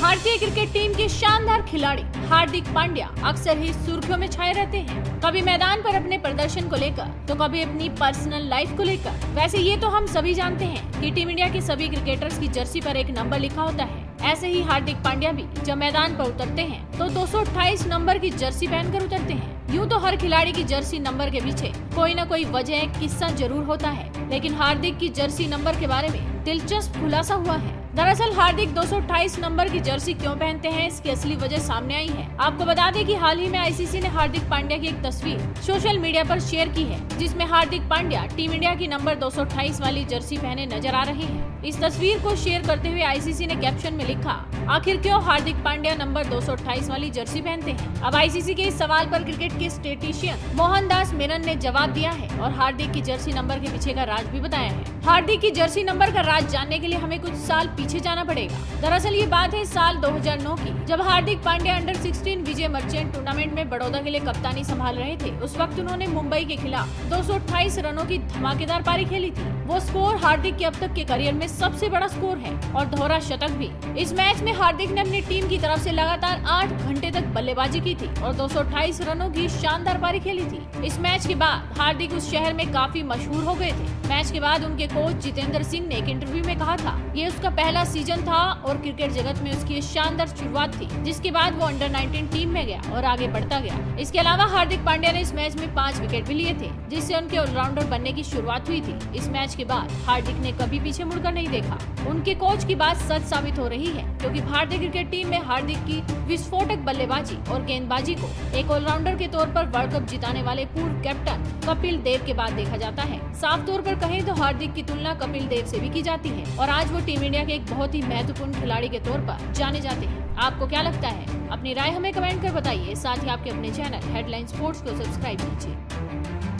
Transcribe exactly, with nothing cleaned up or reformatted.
भारतीय cricket team के शानदार खिलाड़ी हार्दिक पांड्या अक्सर ही सुर्खियों में छाए रहते हैं, कभी मैदान पर अपने प्रदर्शन को लेकर तो कभी अपनी पर्सनल लाइफ को लेकर। वैसे ये तो हम सभी जानते हैं कि टीम इंडिया के सभी क्रिकेटर्स की जर्सी पर एक नंबर लिखा होता है। ऐसे ही हार्दिक पांड्या भी जब मैदान पर उतरते हैं तो दो सौ अट्ठाईस नंबर की जर्सी पहनकर उतरते हैं। यूँ तो हर खिलाड़ी की जर्सी नंबर के पीछे कोई न कोई वजह किस्सा जरूर होता है, लेकिन हार्दिक की जर्सी नंबर के बारे में दिलचस्प खुलासा हुआ है। दरअसल हार्दिक दो सौ अट्ठाईस नंबर की जर्सी क्यों पहनते हैं, इसकी असली वजह सामने आई है। आपको बता दें कि हाल ही में आईसीसी ने हार्दिक पांड्या की एक तस्वीर सोशल मीडिया पर शेयर की है, जिसमें हार्दिक पांड्या टीम इंडिया की नंबर दो सौ अट्ठाईस वाली जर्सी पहने नजर आ रहे हैं। इस तस्वीर को शेयर करते हुए आईसीसी ने कैप्शन में लिखा, आखिर क्यों हार्दिक पांड्या नंबर दो सौ अट्ठाईस वाली जर्सी पहनते हैं। अब आईसीसी के इस सवाल पर क्रिकेट के स्टेटिशियन मोहनदास मेनन ने जवाब दिया है और हार्दिक की जर्सी नंबर के पीछे का राज भी बताया है। हार्दिक की जर्सी नंबर का राज जानने के लिए हमें कुछ साल पीछे जाना पड़ेगा। दरअसल ये बात है साल दो हज़ार नौ की, जब हार्दिक पांड्या अंडर सोलह विजय मर्चेंट टूर्नामेंट में बड़ौदा के लिए कप्तानी संभाल रहे थे। उस वक्त उन्होंने मुंबई के खिलाफ दो सौ अट्ठाईस रनों की धमाकेदार पारी खेली थी। वो स्कोर हार्दिक के अब तक के करियर में सबसे बड़ा स्कोर है और दोहरा शतक भी। इस मैच में हार्दिक ने अपनी टीम की तरफ से लगातार आठ घंटे तक बल्लेबाजी की थी और दो सौ अट्ठाईस रनों की शानदार पारी खेली थी। इस मैच के बाद हार्दिक उस शहर में काफी मशहूर हो गए थे। मैच के बाद उनके कोच जितेंद्र सिंह ने एक इंटरव्यू में कहा था, ये उसका पहला सीजन था और क्रिकेट जगत में उसकी शानदार शुरुआत थी, जिसके बाद वो अंडर नाइनटीन टीम में गया और आगे बढ़ता गया। इसके अलावा हार्दिक पांड्या ने इस मैच में पाँच विकेट भी लिए थे, जिससे उनके ऑलराउंडर बनने की शुरुआत हुई थी। इस मैच के बाद हार्दिक ने कभी पीछे मुड़कर नहीं देखा। उनके कोच की बात सच साबित हो रही है, क्योंकि भारतीय क्रिकेट टीम में हार्दिक की विस्फोटक बल्लेबाजी और गेंदबाजी को एक ऑलराउंडर के तौर पर वर्ल्ड कप जिताने वाले पूर्व कैप्टन कपिल देव के बाद देखा जाता है। साफ तौर पर कहें तो हार्दिक की तुलना कपिल देव से भी की जाती है और आज वो टीम इंडिया के एक बहुत ही महत्वपूर्ण खिलाड़ी के तौर पर जाने जाते हैं। आपको क्या लगता है? अपनी राय हमें कमेंट कर बताइए। साथ ही आपके अपने चैनल हेडलाइन स्पोर्ट्स को सब्सक्राइब कीजिए।